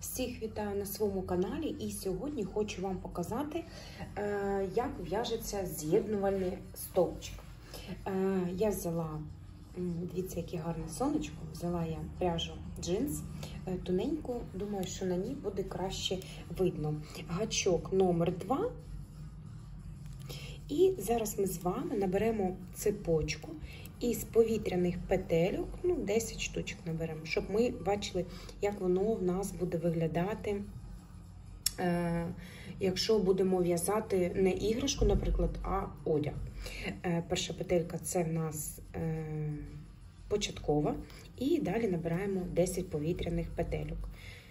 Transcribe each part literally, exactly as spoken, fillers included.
Всіх вітаю на своєму каналі, і сьогодні хочу вам показати, як в'яжеться з'єднувальний стовпчик. Я взяла, дивіться, яке гарне сонечко, взяла я пряжу джинс, тоненьку, думаю, що на ній буде краще видно. Гачок номер два. І зараз ми з вами наберемо цепочку із повітряних петельок, ну, десять штучок наберемо, щоб ми бачили, як воно в нас буде виглядати, е, якщо будемо в'язати не іграшку, наприклад, а одяг. Е, перша петелька – це в нас е, початкова, і далі набираємо десять повітряних петельок.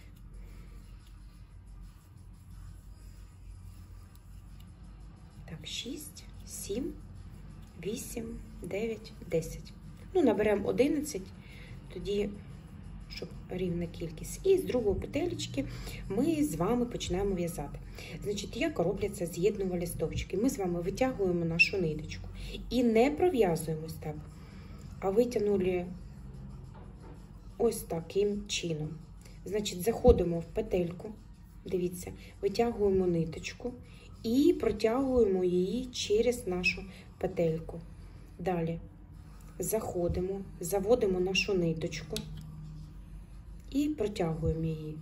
Так, шість, сім, вісім, дев'ять, десять. Ну, наберемо одинадцять, тоді, щоб рівна кількість. І з другої петелечки ми з вами починаємо в'язати. Значить, як робляться з'єднувальні стовпчики. Ми з вами витягуємо нашу ниточку і не пров'язуємось так, а витягнули ось таким чином. Значить, заходимо в петельку, дивіться, витягуємо ниточку і протягуємо її через нашу петельку. Далі заходимо, заводимо нашу ниточку і протягуємо її.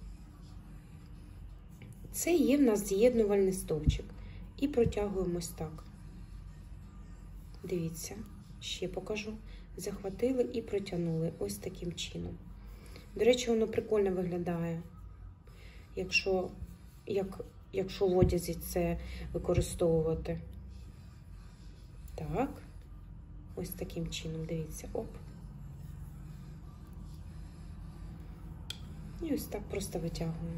Це є в нас з'єднувальний стовпчик. І протягуємо ось так. Дивіться, ще покажу. Захватили і протягнули ось таким чином. До речі, воно прикольно виглядає, якщо, як, якщо в одязі це використовувати. Так, ось таким чином, дивіться, оп. І ось так просто витягуємо.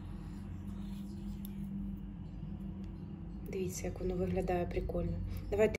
Дивіться, як воно виглядає прикольно. Давайте